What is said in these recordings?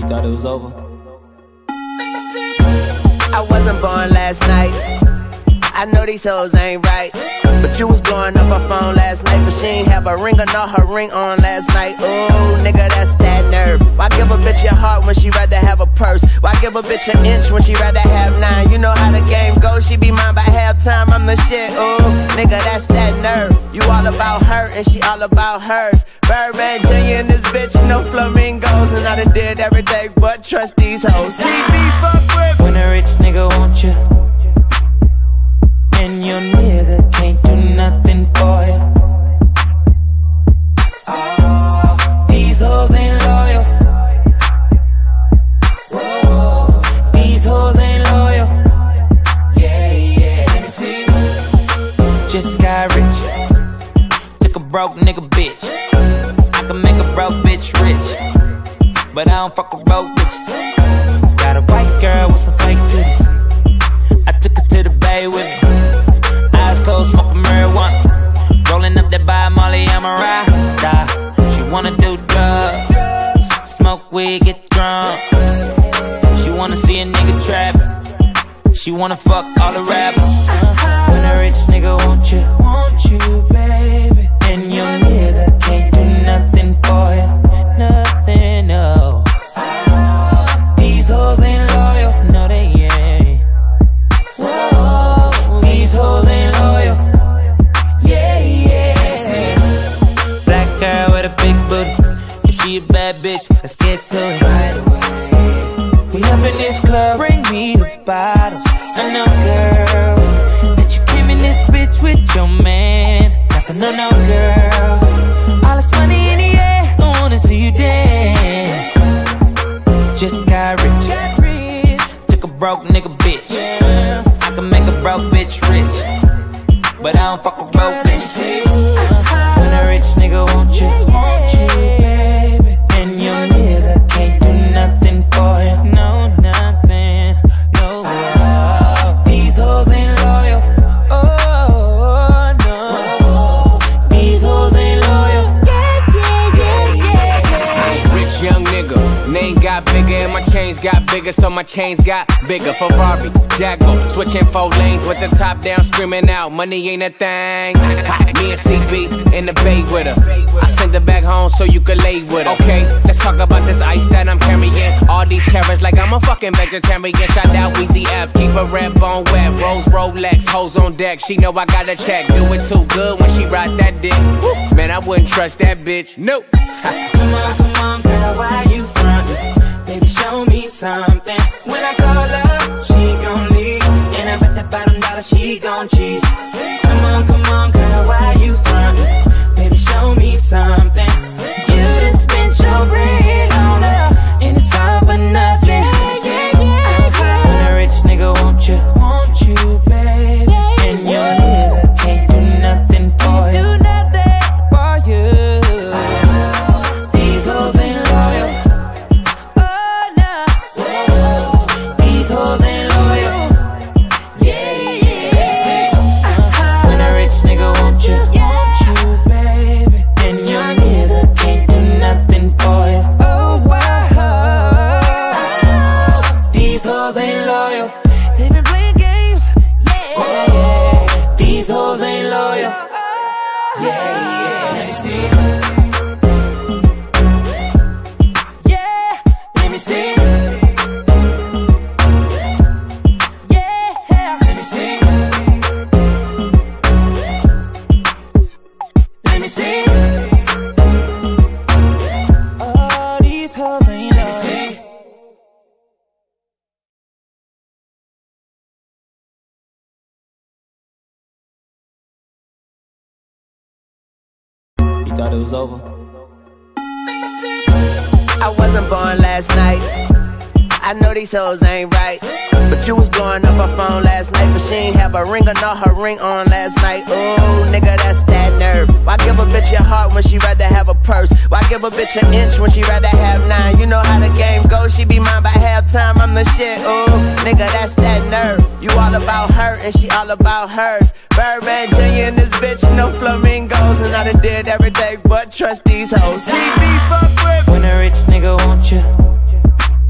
You thought it was over? I wasn't born last night. I know these hoes ain't right, but you was blowing up her phone last night, but she ain't have a ring or not her ring on last night. Ooh, nigga, that's that nerve. Why give a bitch your heart when she rather have a purse? Why give a bitch an inch when she rather have 9? You know how the game goes, she be mine by halftime, I'm the shit. Ooh, nigga, that's that nerve. You all about her and she all about hers. Birdman Jr. and this bitch, no flamingos, and I done did every day but trust these hoes. TV fuck with when a rich nigga want you, and your nigga can't do nothing for you. Oh, these hoes ain't loyal. Whoa, these hoes ain't loyal. Yeah, yeah, let me see. Just got rich, took a broke nigga bitch. I can make a broke bitch rich, but I don't fuck with broke bitches. Got a white girl with some fake titties, I took her to the bay with me. Eyes closed, smoking marijuana, rolling up that by Molly, I'm a rasta. She wanna do drugs, smoke weed, get drunk. She wanna see a nigga trap, she wanna fuck all the rappers. When a rich nigga want you, baby, and your nigga can't do nothing for you, nothing, no. These hoes ain't loyal, no they ain't. Whoa, these hoes ain't loyal. Yeah, yeah. Black girl with a big booty, if she a bad bitch, let's get to it right away. We up in this club, bring me the bottles. I know, girl, that you came in this bitch with your man. That's a no-no, girl. All this money in the air, I wanna see you dance. Just got rich, took a broke nigga bitch. I can make a broke bitch rich, but I don't fuck with broke bitches. When a rich nigga want you, baby, and your nigga can't do nothing for you, no, nothing, no. These hoes ain't loyal, oh, no. These hoes ain't loyal. Rich young nigga, name got bigger and my chains got bigger, so my chains got bigger. Ferrari, Jaguar, switching 4 lanes with the top down, screaming out, money ain't a thing. Me and CB in the bay with her, I send her back home so you can lay with her. Okay, let's talk about this ice that I'm carrying. All these carrots like I'm a fucking vegetarian. Shout out Weezy F, keep a red bone wet. Rose Rolex, hoes on deck, she know I got a check. Do it too good when she ride that dick. Man, I wouldn't trust that bitch, nope. Come on, girl, why you frontin'? Baby, show me something. When I call her, she gon' leave, and I bet that bottom dollar she gon' cheat. Come on, girl, why you frontin'? Baby, show me something. You done spent your bread on her, and it's all for nothing. When a rich nigga want you, baby, and your nigga can't do nothing for you. Thought it was over? I wasn't born last night. I know these hoes ain't right, but you was blowing up her phone last night, but she ain't have a ring or not her ring on last night. Ooh, nigga, that's that nerve. Why give a bitch your heart when she rather have a purse? Why give a bitch an inch when she rather have 9? You know how the game goes, she be mine by halftime, I'm the shit. Ooh, nigga, that's that nerve. You all about her and she all about hers. Birdman Jr. and this bitch, no flamingos, and I done did every day but trust these hoes. TV fuck with when a rich nigga want you,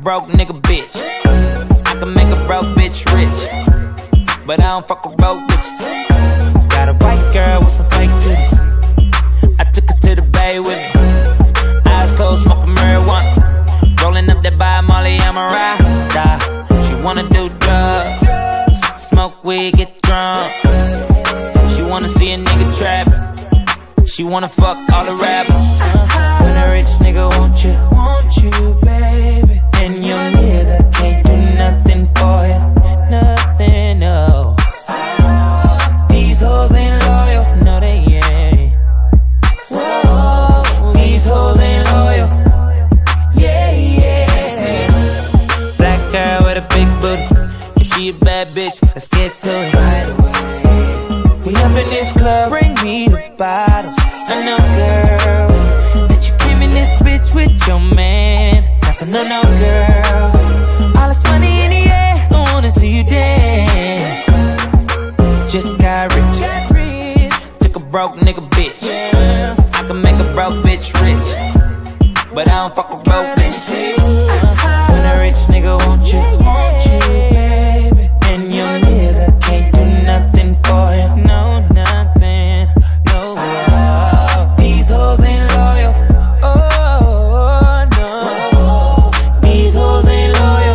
broke nigga bitch. I can make a broke bitch rich, but I don't fuck with broke bitches. Got a white girl with some fake titties. I took her to the bay with me. Eyes closed, smoking marijuana. Rolling up that by Molly, I'm a rasta. She wanna do drugs, smoke weed, get drunk. She wanna see a nigga trap. She wanna fuck all the rappers. When a rich nigga want you, baby. And your nigga can't do nothing for you, nothing, no. These hoes ain't loyal, no they ain't. Whoa, these hoes ain't loyal. Yeah, yeah. Black girl with a big booty. If she a bad bitch, let's get to it right away. We up in this club, bring me the bottles. I know, girl, that you came in this bitch with your man. That's a no-no, girl. All this money in the air, I wanna see you dance. Just got rich, took a broke nigga bitch. I can make a broke bitch rich, but I don't fuck with broke bitches. When a rich nigga want you, baby. And your nigga can't do nothing for you, no, nothing, no. These hoes ain't loyal, oh, no. These hoes ain't loyal,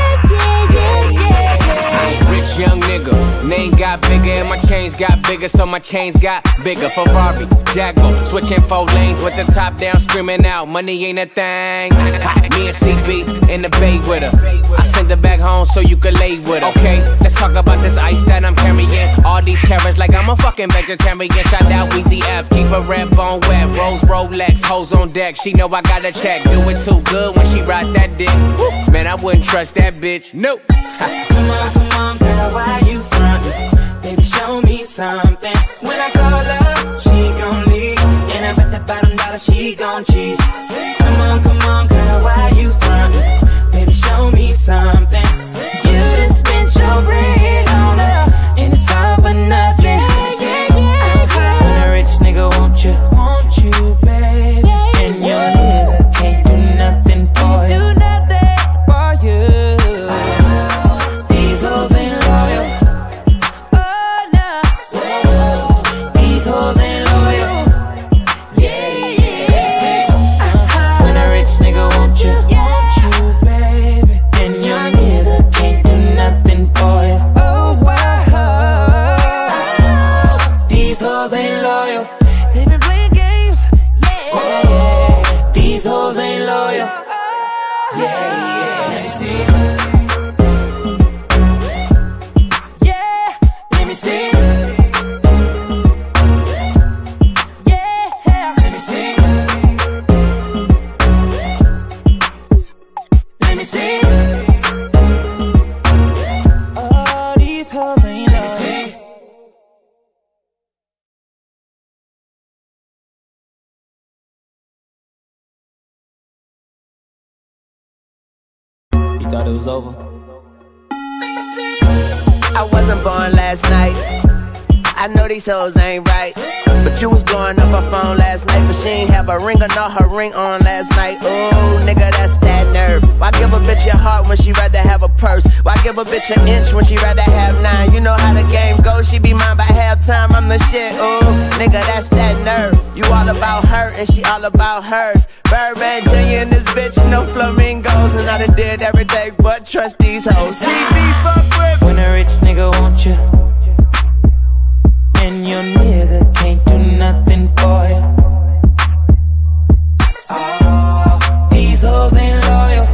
Rich young nigga, name got bigger and my chains got bigger, so my chains got bigger. Ferrari, Jaguar, switching 4 lanes with the top down, screaming out, money ain't a thing. Me and CB in the bay with her. I send her back home so you can lay with her. Okay, let's talk about this ice that I'm carrying. All these carrots like I'm a fucking vegetarian. Shout out Weezy F, keep a red bone wet. Rose Rolex, hoes on deck. She know I got a check. Do it too good when she ride that dick. Woo. Man, I wouldn't trust that bitch. Nope. Come on, girl, why you frontin'? Baby, show me something. When I call her, she gon' leave, and I bet that bottom dollar she gon' cheat. Come on, girl, why you frontin'? Baby, show me something. You done spent your bread on her, and it's all for nothing. When a rich nigga want you, baby. And your nigga can't do nothing for you, These hoes ain't loyal, oh no. These hoes ain't loyal, yeah. When a rich nigga want you, baby. And your nigga can't do nothing for you, oh wow. These hoes ain't loyal, they been playing games, yeah. These hoes ain't loyal, yeah. Let me see, yeah. Let me see, yeah. Let me see, let me see. Oh, these hoes ain't loyal. You thought it was over? I wasn't born last night. I know these hoes ain't right, but you was blowing up her phone last night, but she ain't have a ring or not her ring on last night. Ooh, nigga, that's that nerve. Why give a bitch your heart when she rather have a purse? Why give a bitch an inch when she rather have 9? You know how the game goes, she be mine by halftime, I'm the shit. Ooh, nigga, that's that nerve. You all about her and she all about hers. Birdman Jr. and this bitch, no flamingos, and I done did everything but trust these hoes. CB fuck with. When a rich nigga want you, and your nigga can't do nothing for you. Oh, these hoes ain't loyal.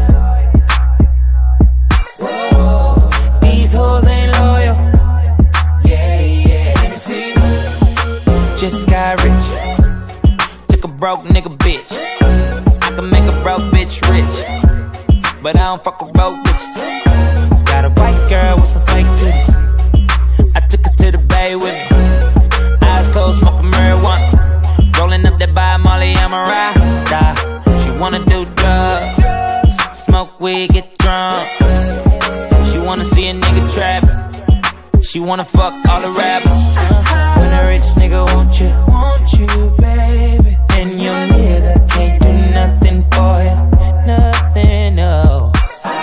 Whoa, these hoes ain't loyal. Yeah. Let me see. Just got rich, took a broke nigga bitch. I can make a broke bitch rich, but I don't fuck with broke bitches. Got a white girl with some fake titties. I took her to the bay with me. Eyes closed, smoking marijuana. Rolling up that by Molly, I'm a rasta. She wanna do drugs, smoke weed, get drunk. She wanna see a nigga trap. She wanna fuck all the rappers. When a rich nigga want you, baby. And your nigga can't do nothing for you, nothing, no.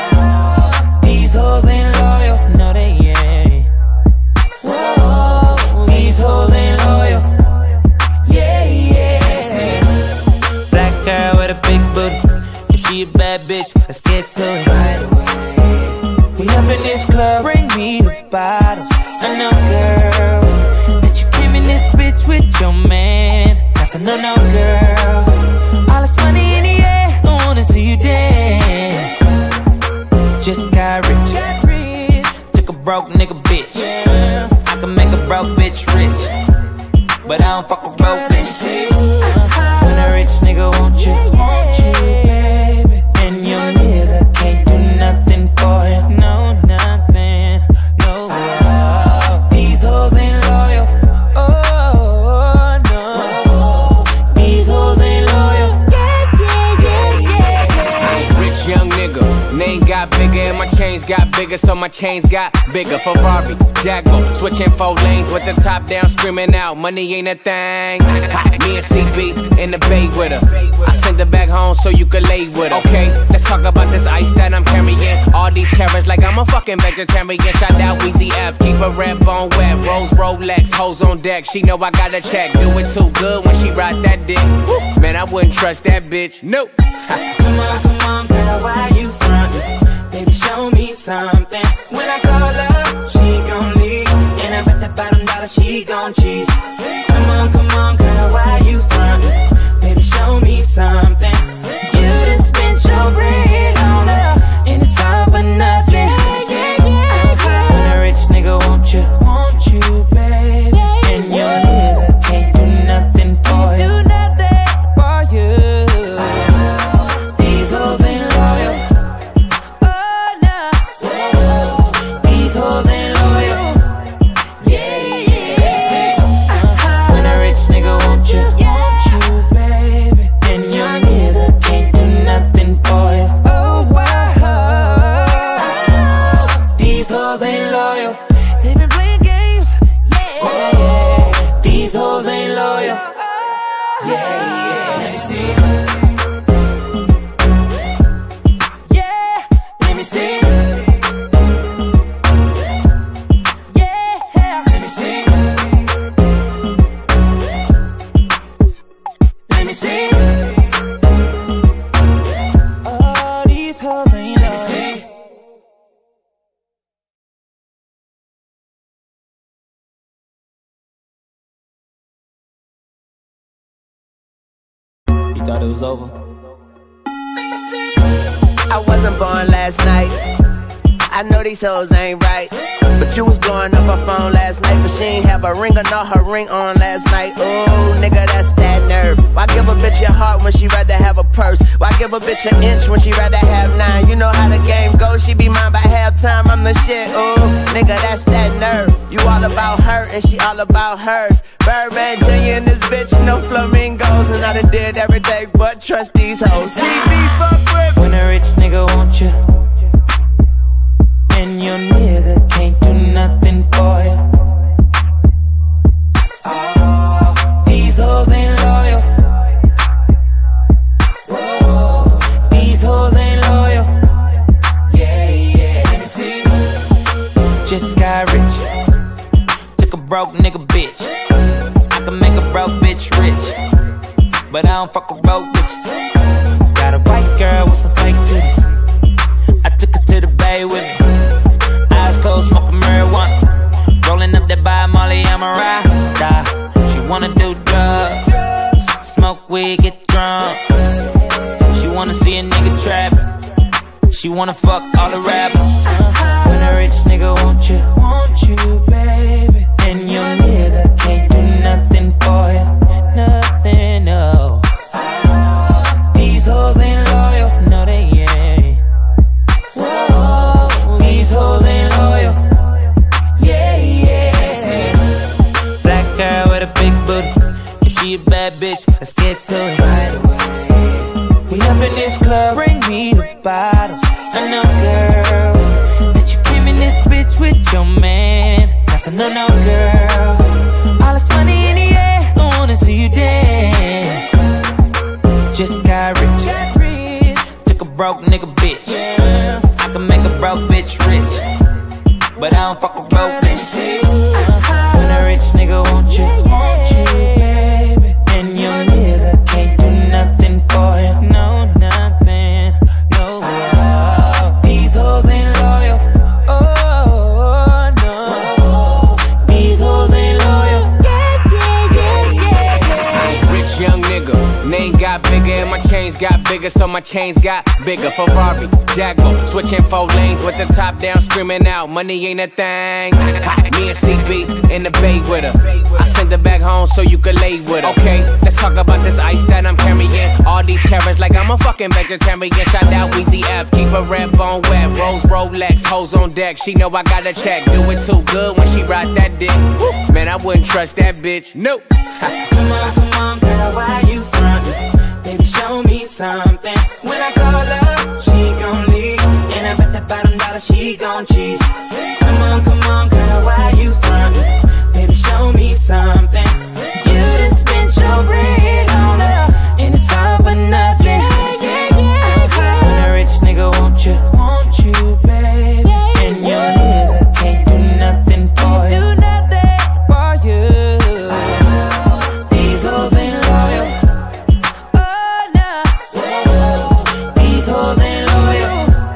bad bitch, let's get to it right away. We up in this club, bring me the bottles. I know, girl, that you came in this bitch with your man. That's a no-no, girl. All this money in the air, I wanna see you dance. Just got rich, took a broke nigga bitch. I can make a broke bitch rich, but I don't fuck with broke bitches. When a rich nigga want you, baby, and your nigga can't do nothing for you. No, nothing, no. These hoes ain't loyal. Oh, no. These hoes ain't loyal. Rich young nigga, name got bigger and my chains got bigger, so my chains got bigger. Ferrari, Jaguar, switching 4 lanes with the top down, screaming out, money ain't a thing. Me and CB in the bay with her. I send her back home so you can lay with her. Okay, let's talk about this ice that I'm carrying. All these carrots like I'm a fucking vegetarian. Shout out Weezy F, keep a red bone wet. Rose Rolex, hoes on deck. She know I got a check. Do it too good when she ride that dick. Man, I wouldn't trust that bitch. Nope. Come on, girl, why you frontin'? Baby, show me something. When I call her, she gon' leave, and I bet that bottom dollar she gon' cheat. Come on, girl, why you frontin'? Baby, show me something. You done spent your bread on her, and it's all for nothing. When a rich nigga want you, baby, and your nigga can't do nothing for you. These hoes ain't loyal. Oh no, these hoes ain't loyal. Yeah. When a rich nigga want you, baby, and your nigga can't do nothing for you. Oh wow, these hoes ain't loyal. They been playing games. Yeah. These hoes ain't loyal. Yeah. Let me see. Let me see. Yeah, let me see. Let me see. Oh, these hoes ain't let me see. You thought it was over? I wasn't born last night. I know these hoes ain't right, but you was blowing up her phone last night, but she ain't have a ring or not her ring on last night. Ooh, nigga, that's that nerve. Why give a bitch your heart when she rather have a purse? Why give a bitch an inch when she rather have 9? You know how the game goes, she be mine by halftime, I'm the shit. Ooh, nigga, that's that nerve. You all about her and she all about hers. Birdman Jr. in this bitch, no flamingos, and I done did everything but trust these hoes. See me fuck with. When a rich nigga want you, and your nigga can't do nothing for you. Oh, these hoes ain't loyal. Whoa, these hoes ain't loyal. Yeah, let me see. Just got rich, took a broke nigga bitch. I can make a broke bitch rich, but I don't fuck with broke bitches. Got a white girl with some fake titties. I took her to the bay with me. Eyes closed, smoking marijuana. Rolling up that by Molly, I'm a rasta. She wanna do drugs, smoke weed, get drunk. She wanna see a nigga trap. She wanna fuck all the rappers. When a rich nigga want you, baby, and your nigga can't do nothing for you. Nothing, no. These hoes ain't loyal, no they ain't. Whoa, these hoes ain't loyal. Yeah. Black girl with a big booty. If she a bad bitch, let's get to it right away. We up in this club, bring me the bottles. I know, girl, that you came in this bitch with your man. That's a no-no, girl. All this money in the air, I wanna see you dance. Just got rich, took a broke nigga bitch. I can make a broke bitch rich, but I don't fuck with broke bitches. When a rich nigga want you, baby, and your nigga can't do nothing for you. No, nothing, no. name got bigger and my chains got bigger, so my chains got bigger. Ferrari, Jaguar, switching 4 lanes with the top down, screaming out, money ain't a thing. Me and CB in the bay with her. I send her back home so you could lay with her. Okay, let's talk about this ice that I'm carrying. All these carrots like I'm a fucking vegetarian. Shout out Weezy F, keep a red bone wet. Rose Rolex, hoes on deck. She know I got a check. Do it too good when she ride that dick. Man, I wouldn't trust that bitch. Nope. Come on, girl, why you frontin'? Baby, show me something. When I call her, she gon' leave, and I bet that bottom dollar she gon' cheat. Come on, girl, why you frontin'? Baby, show me something. You done spent your bread on her, and it's all for nothing. When a rich nigga want you, baby, and your nigga can't do nothing for you. These hoes ain't loyal. Oh no, these hoes ain't loyal.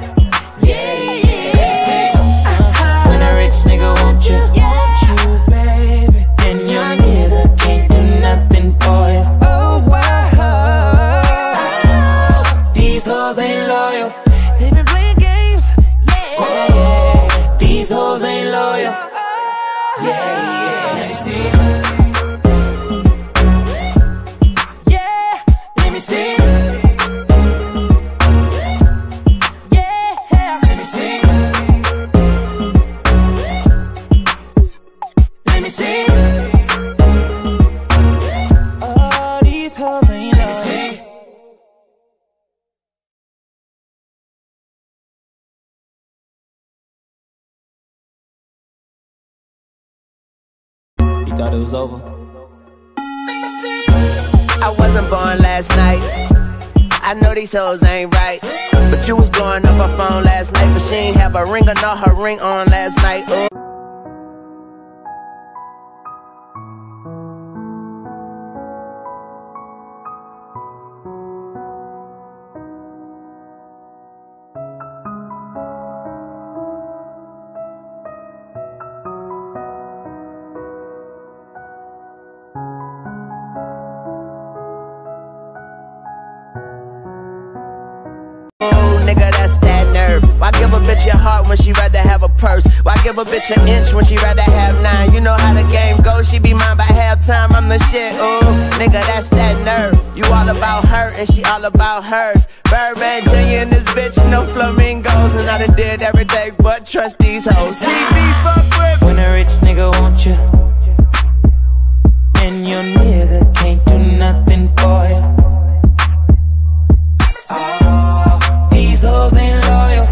Yeah. When a rich nigga want you, baby, and your nigga can't do nothing for you. Oh wow, these hoes ain't loyal. They been playing games. Yeah. These hoes ain't loyal. Yeah. Let me see. Let me see. Yeah, let me see. Let me see. Oh, these hoes ain't let me see. You thought it was over? I wasn't born last night. I know these hoes ain't right, but you was blowing up her phone last night, but she ain't have a ring or not her ring on last night. Ooh. Nigga, that's that nerve. Why give a bitch your heart when she rather have a purse? Why give a bitch an inch when she rather have 9? You know how the game goes, she be mine by halftime, I'm the shit, ooh. Nigga, that's that nerve. You all about her and she all about hers. Birdman Jr. and this bitch, no flamingos. And I done did everything but trust these hoes. See me fuck with. When a rich nigga want you, and your nigga can't do nothing for you. These hoes ain't loyal.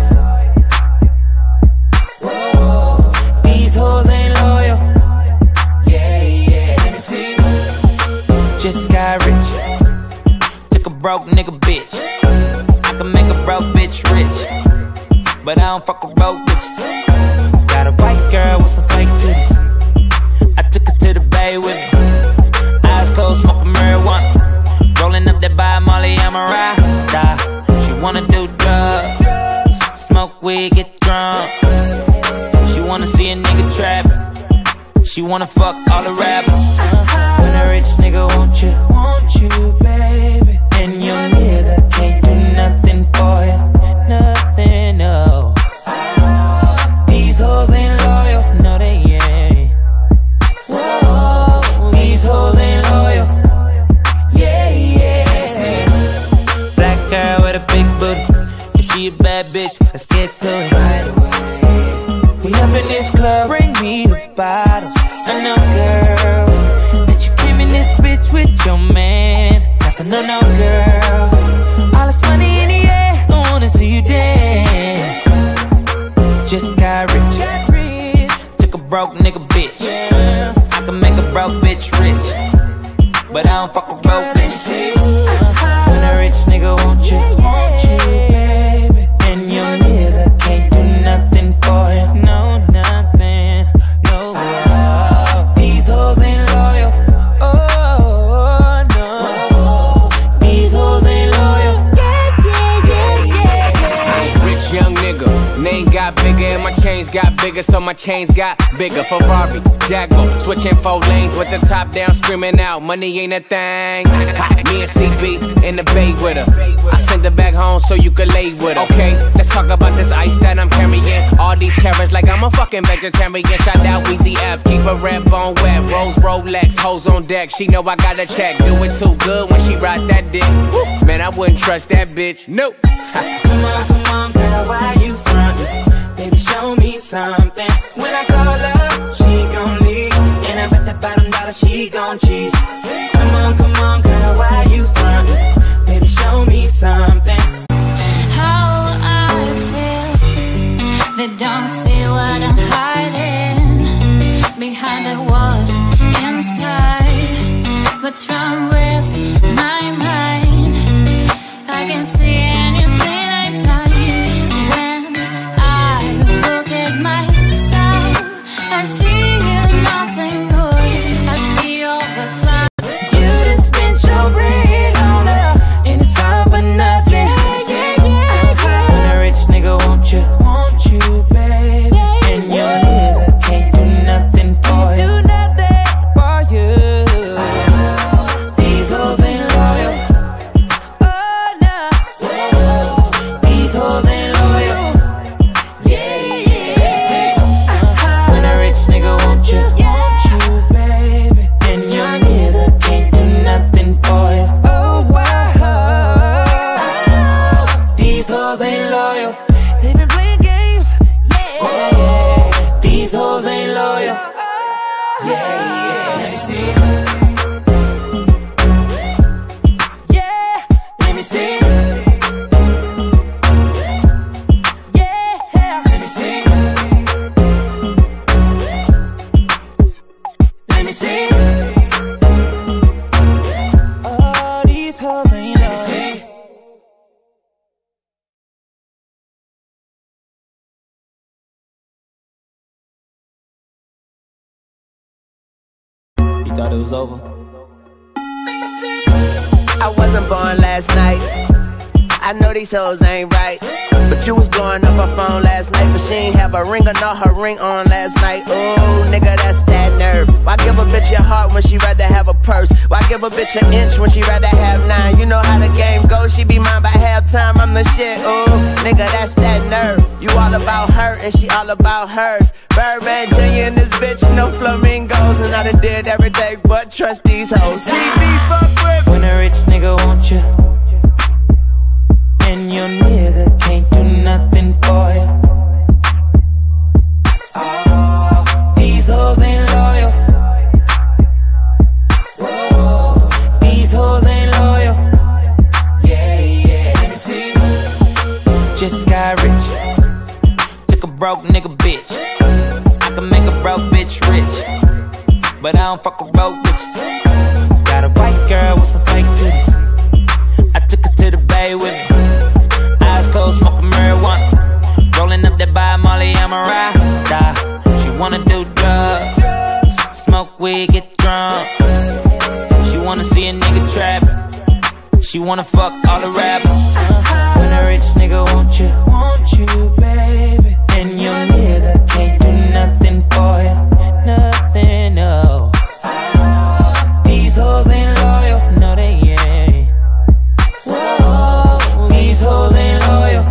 Whoa. These hoes ain't loyal. Yeah. Let me see. Just got rich. Took a broke nigga bitch. I can make a broke bitch rich, but I don't fuck with broke bitches. Got a white girl with some fake titties. I took her to the bay with me. Eyes closed, smoking marijuana. Rolling up that by Molly, I'm a rasta. Wanna do drugs, smoke weed, get drunk. She wanna see a nigga trap. She wanna fuck all the rappers. When a rich nigga want you, baby, and your nigga can't do nothing for you. Nothing, no. These hoes ain't loyal, no they ain't. Whoa, these hoes ain't loyal. Yeah. Black girl with a big booty. If she a bad bitch, let's get to it right away. We up in this club, bring me the bottles. I know, girl, that you came in this bitch with your man. That's a no, girl. All this money in the air, I wanna see you dance. Just got rich. Took a broke nigga bitch. I can make a broke bitch rich, but I don't fuck with broke bitches. When a rich nigga want you, baby, and your nigga can't do nothing for you. No, nothing, no. These hoes ain't loyal. Oh, no. These hoes ain't loyal. Yeah. Rich young nigga, name got bigger and my chains got bigger. bigger, so my chains got bigger. Ferrari, Jaguar, switching 4 lanes with the top down, screaming out, money ain't a thing. Me and CB in the bay with her. I sent her back home so you could lay with her. Okay, let's talk about this ice that I'm carrying. All these carrots like I'm a fucking vegetarian. Shout out Weezy F, keep a red bone wet. Rose Rolex, hoes on deck. She know I got a check. Do it too good when she ride that dick. Man, I wouldn't trust that bitch. Nope. Come on, girl, why you frontin'? Baby, show me something. When I call her, she gon' leave, and I bet that bottom dollar she gon' cheat. Come on, girl, why you frontin'? Baby, show me something. How I feel, they don't see what I'm hiding behind the walls inside. What's wrong with my mind? I can see anything I like. When I look at myself, I see nothing good. I see all the flaws. You done spent your bread on her, and it's all for nothing. When a rich nigga want you, baby, and your nigga can't do nothing for you. These hoes ain't loyal. Oh no, these hoes ain't loyal. Yeah. When a rich nigga want you, baby, and your nigga can't do nothing for you. Oh wow, these hoes ain't loyal. They been playing games. Yeah. These hoes ain't loyal. Yeah. Let me see. Yeah. Let me see. Yeah. Let me see. Let me see. Oh, these hoes ain't loyal. Let me see. You thought it was over? I wasn't born last night. I know these hoes ain't right, but you was blowing up her phone last night, but she ain't have a ring or not her ring on last night. Ooh, nigga, that's that nerve. Why give a bitch your heart when she rather have a purse? Why give a bitch an inch when she rather have 9? You know how the game goes, she be mine by halftime, I'm the shit. Ooh, nigga, that's that nerve. You all about her and she all about hers. Birdman Jr. and this bitch, no flamingos, and I done did everything but trust these hoes. See me fuck with. When a rich nigga want you, and your nigga can't do nothing for you. Oh, these hoes ain't loyal. Whoa, these hoes ain't loyal. Yeah. Let me see. Just got rich. Took a broke nigga bitch. I can make a broke bitch rich, but I don't fuck with broke bitches. Got a white girl with some fake titties. I took her to the bay with me. Eyes closed, smoking marijuana. Rolling up that by Molly, I'm a rasta. She wanna do drugs, smoke weed, get drunk. She wanna see a nigga trap. She wanna fuck all the rappers. When a rich nigga want you, baby, and your nigga can't do nothing for you. Nothing, no. These hoes ain't loyal, no they ain't. Whoa, these hoes ain't loyal.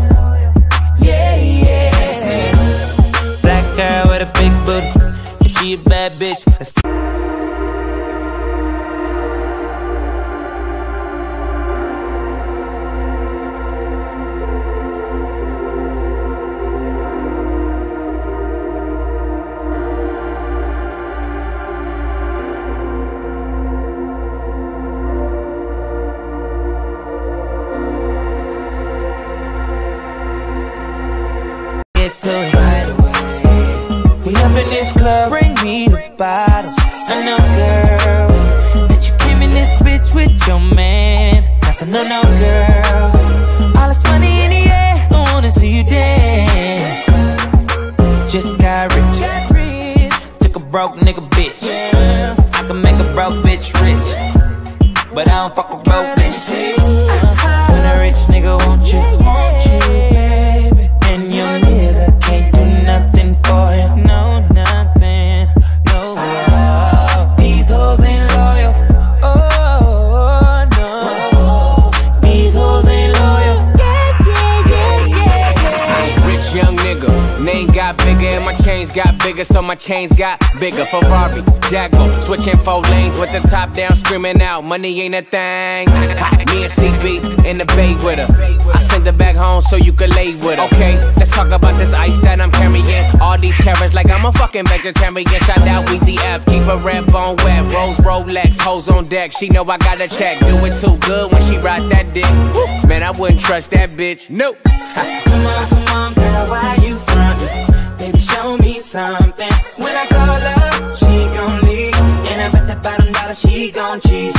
Yeah. Black girl with a big booty. If she a bad bitch, let's go. We up in this club, bring me the bottles. I know, girl, that you came in this bitch with your man. That's a no-no, girl. All this money in the air, I wanna see you dance. Just got rich, took a broke nigga bitch. I can make a broke bitch rich, but I don't fuck with broke bitches. When a rich nigga want you, baby, and your nigga can't do nothing for you. bigger, so my chains got bigger. Ferrari, Jaguar, switching 4 lanes with the top down, screaming out, money ain't a thing. Me and CB in the bay with her. I send her back home so you can lay with her. Okay, let's talk about this ice that I'm carrying. All these carrots like I'm a fucking vegetarian. Shout out Weezy F, keep a red bone wet. Rose Rolex, hoes on deck. She know I got a check. Do it too good when she ride that dick. Man, I wouldn't trust that bitch. Nope. Come on, girl, why you frontin'? Baby, show me something. When I call her, she gon' leave. And I bet that $5 she gon' cheat.